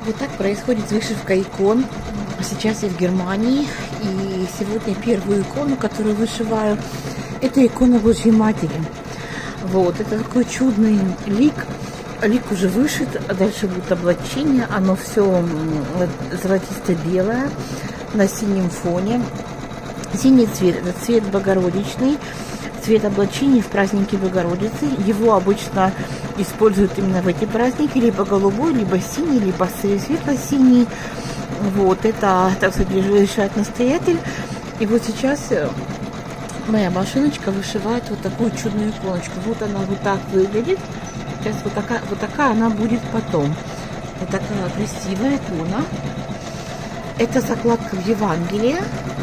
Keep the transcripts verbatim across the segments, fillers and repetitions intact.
Вот так происходит вышивка икон. Сейчас я в Германии, и сегодня первую икону, которую вышиваю, это икона Божьей Матери. Вот, это такой чудный лик. Лик уже вышит, а дальше будет облачение. Оно все золотисто-белое на синем фоне. Синий цвет – это цвет богородичный, цвет облачения в празднике Богородицы. Его обычно используют именно в эти праздники, либо голубой, либо синий, либо светло-синий. Вот, это, так сказать, решает настоятель. И вот сейчас моя машиночка вышивает вот такую чудную иконочку. Вот она вот так выглядит. Сейчас вот такая, вот такая она будет потом. Вот такая красивая икона. Это закладка в Евангелие.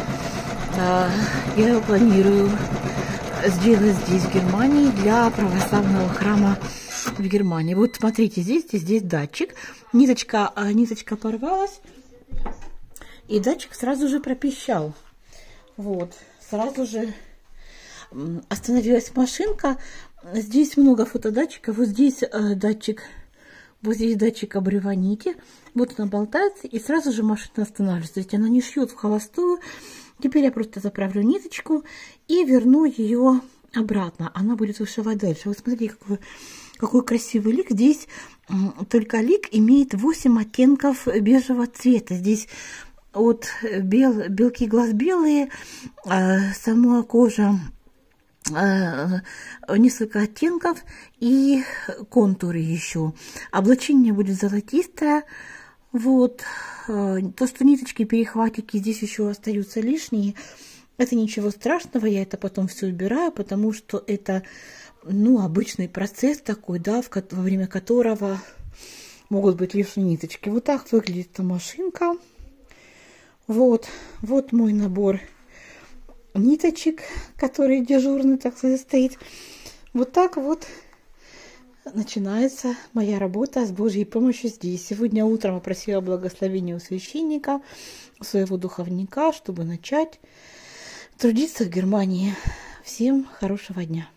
Я планирую сделать здесь, в Германии, для православного храма в Германии. Вот смотрите, здесь, здесь, здесь датчик. Ниточка, ниточка порвалась, и датчик сразу же пропищал. Вот, сразу же остановилась машинка. Здесь много фотодатчиков. Вот здесь датчик, вот здесь датчик обрыва нити. Вот она болтается, и сразу же машина останавливается. То есть она не шьет в холостую. Теперь я просто заправлю ниточку и верну ее обратно. Она будет вышивать дальше. Вот смотрите, какой, какой красивый лик. Здесь только лик имеет восемь оттенков бежевого цвета. Здесь от бел, белки глаз белые, э, сама кожа э, несколько оттенков и контуры еще. Облачение будет золотистое. Вот, то, что ниточки, перехватики здесь еще остаются лишние, это ничего страшного, я это потом все убираю, потому что это, ну, обычный процесс такой, да, в, во время которого могут быть лишние ниточки. Вот так выглядит эта машинка. Вот, вот мой набор ниточек, который дежурный, так сказать, стоит. Вот так вот начинается моя работа с Божьей помощью здесь. Сегодня утром я просила благословения у священника, у своего духовника, чтобы начать трудиться в Германии. Всем хорошего дня.